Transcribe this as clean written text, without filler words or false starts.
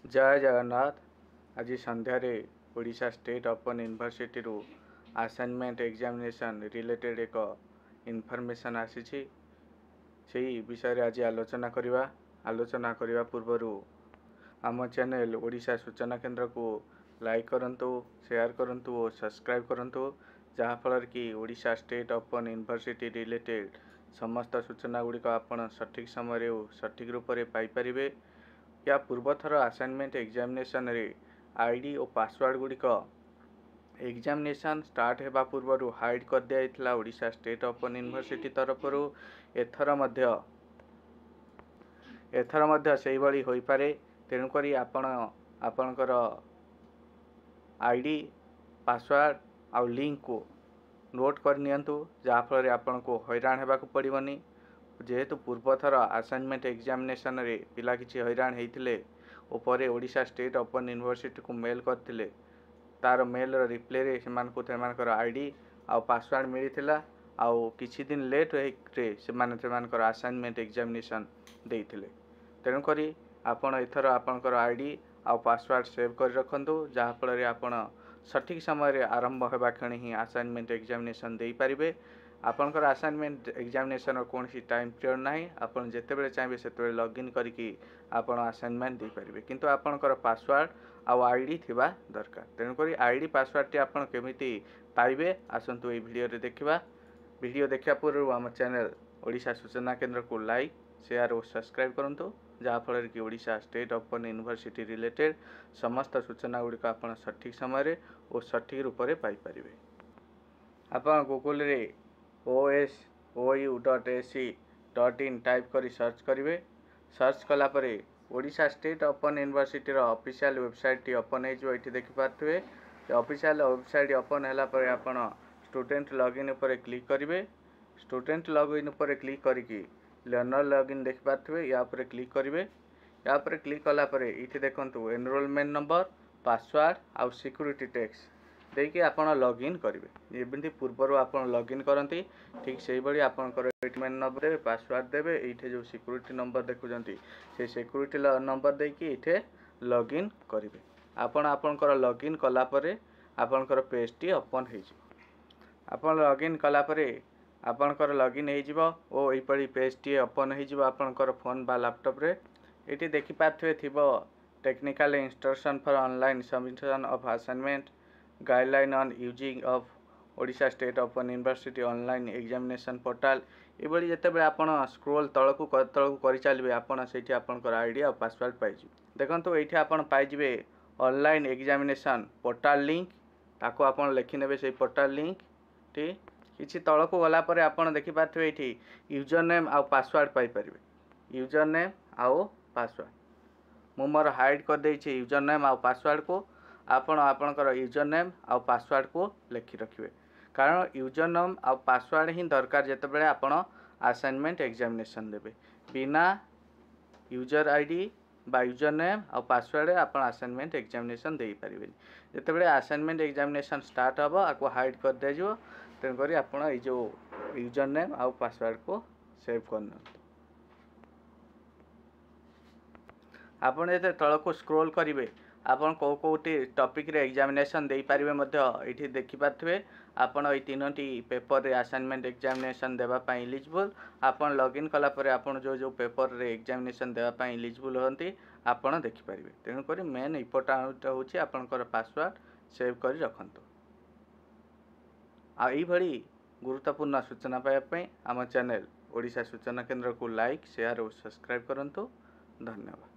जय जगन्नाथ। आज संध्यारे ओडिशा स्टेट ओपन यूनिवर्सिटी रु असाइनमेंट एग्जामिनेशन रिलेटेड एक इनफॉरमेशन आसी से विषय आज आलोचना करने पूर्व आम चैनल ओडिशा सूचना केंद्र को लाइक करंतु, शेयर करंतु और सब्सक्राइब करंतु, जहाँफल कि Odisha state open university related समस्त सूचना गुड़िक आपण सठिक समय सठिक रूप से पाइपर। या पूर्वथर असाइनमेंट एग्जामिनेशन रे आईडी और पासवर्ड गुड़िक एग्जामिनेशन स्टार्ट होगा पूर्व हाइड कर दिया ओडिशा स्टेट ओपन यूनिवर्सिटी तरफ। एथर मध्य से भली होई पारे। तेणुकरी आपणकर आईडी पासवर्ड आउ लिंक को नोट कर नियंतु, जहाँफल आपन को हैरान होगा पड़ोनी। जेहेतु पूर्वथर असाइनमेंट एग्जामिनेशन रे पिला किछि हैरान होते और ओडिशा स्टेट ओपन यूनिवर्सिटी को मेल करते, तार मेल रिप्ले रे सेमानकर आईडी आ पासवर्ड मिलता। आउ किछि दिन लेट से असाइनमेंट एग्जामिनेशन देइथिले। तेणुकरी आपण एथर आपणकर आईडी आ पासवर्ड सेव कर रखंतु, जहाँफल आपण सठिक समय आरंभ होगा क्षण ही असाइनमेंट एग्जामिनेशन दे पारिबे। आपणकर असाइनमेंट एग्जामिनेशन कौन टाइम पीरियड ना, आपन जितेबाला चाहिए से लॉगिन करके आपन असाइनमेंट दे पारिबे, किंतु आपणकर पासवर्ड आउ आईडी थिबा दरकार। तेणुकरी आईडी पासवर्ड टी आपन केमिति पाइबे आसंतु ए वीडियो रे देखिबा। वीडियो देखा पूर्व आम चैनल ओडिशा सूचना केंद्र को लाइक, शेयर और सब्सक्राइब करंतु, जहाँफल कि Odisha state open university related समस्त सूचना गुड़िक आपन सठिक समय और सठिक रूप से पाइपर। आप गूगल रे osou.ac.in टाइप करी सर्च करेंगे। सर्च कलापर Odisha state open university official website टी ओपन हो देखिपे। ऑफिशियल वेबसाइट ओपन है आपन स्टूडेंट लॉगिन उपर क्लिक करेंगे। स्टूडेंट लॉगिन उपर क्लिक करके लर्नर लॉगिन देखिपे, या उपर क्लिक करेंगे। या उपर क्लिक कलापर ये देखो एनरोलमेंट नंबर, पासवर्ड आउ सिक्यूरीटी टेक्स देखिए आपन लॉगिन करेंगे। एमती पूर्वर आप लॉगिन करती ठीक से भाई आपंकर एनरोलमेंट नंबर देवे, पासवर्ड देवे। ये जो सिक्यूरीटी नंबर देखुंत से सिक्यूरीटी नंबर देके ये लॉगिन करेंगे। आपणकर लॉगिन कलापर आपणकर पेज टी ओपन हो लॉगिन कलापर आपणकर लॉगिन हो यही पेज टी ओपन होकर फोन बा लैपटॉप रे। ये देखिपारे technical instruction for online submission of assignment, guideline on using of Odisha state open university online examination portal. ये जिते आपन स्क्रोल तलकू कर चलिए आपन से आपनकर आईडी और पासवर्ड पाइज। देखो ये आपन पाइबे ऑनलाइन एग्जामिनेशन पोर्टाल लिंक, ताको आपन लिखिने से पोर्टाल लिंक टी किसी तलकू गलापर आपन देखिपारे ये यूजर नेम आउ पासवर्ड पाइपर। यूजर नेम आउ पासवर्ड मु मोर हाइड कर देछि यूजर नेम आउ पासवर्ड को। आपणकर यूजर नेम आउ पासवर्ड को लिखि रखिए, कारण यूजर नेम आउ पासवर्ड ही दरकार जितेबाला आपण असाइनमेंट एग्जामिनेशन देबे। बिना यूजर आईडी बा यूजर नेम आउ पासवर्ड आप असाइनमेंट एग्जामिनेशन दे पारे। जितेबाला असाइनमेंट एग्जामिनेशन स्टार्ट हम आपको हाइड कर दिया। तेणुक आप जो यूजर नेम आउ पासवर्ड को सेव करना। आपन ये तलक स्क्रोल करेंगे आपन कौटी टॉपिक रे एग्जामिनेशन दे पारे। ये देखिपारे आपन ये तीनोटी पेपर रे असाइनमेंट एग्जामिनेशन देवाई इलिजिबल। आपन लॉगिन कलापर आपन जो पेपर रे एग्जामिनेशन देवाई इलिजिबल होती आपन देखिपारे। तेणुक मेन इम्पोर्टाट हूँ आपनकर पासवर्ड सेव कर रखंतु। आई गुरुत्वपूर्ण सूचना पाइबा आम चैनल ओडिशा सूचना केंद्र को लाइक, शेयर और सब्सक्राइब करंतु। धन्यवाद।